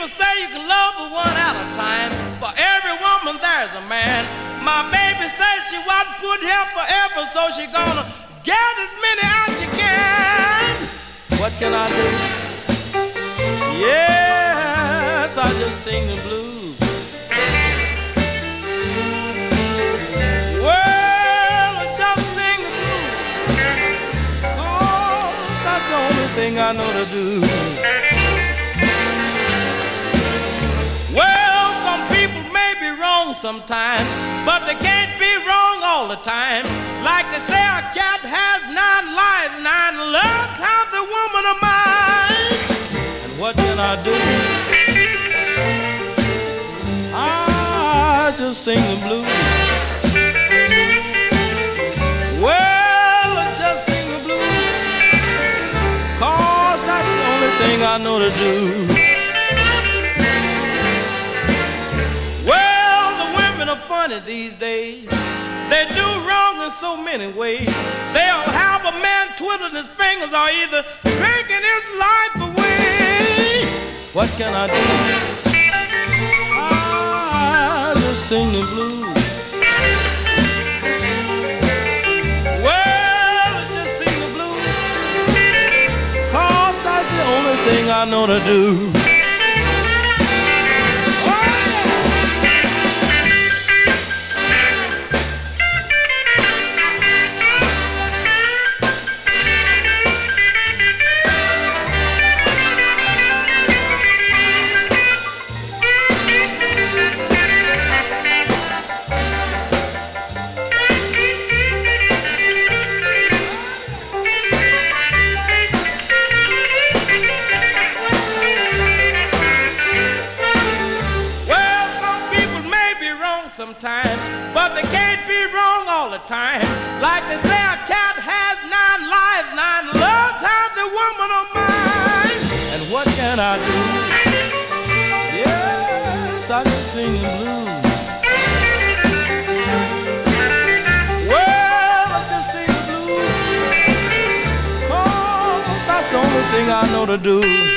people say you can love a one at a time. For every woman there's a man. My baby says she wasn't put here forever, so she gonna get as many as she can. What can I do? Yes, I just sing the blues. Well, I just sing the blues. Oh, that's the only thing I know to do. Well, some people may be wrong sometimes, but they can't be wrong all the time. Like they say, a cat has 9 lives, 9 loves, has the woman of mine. And what can I do? I just sing the blues. Well, I just sing the blues, 'cause that's the only thing I know to do. Well, the women are funny these days. They do wrong in so many ways. They'll have a man twiddling his fingers or either drinking his life away. What can I do? I just sing the blues. Well, I just sing the blues, 'cause that's the only thing I know to do. Sometimes, but they can't be wrong all the time. Like they say, a cat has 9 lives, 9 loves, has the woman of mine. And what can I do? Yes, I just sing the blues. Well, I just sing the blues, 'cause that's the only thing I know to do.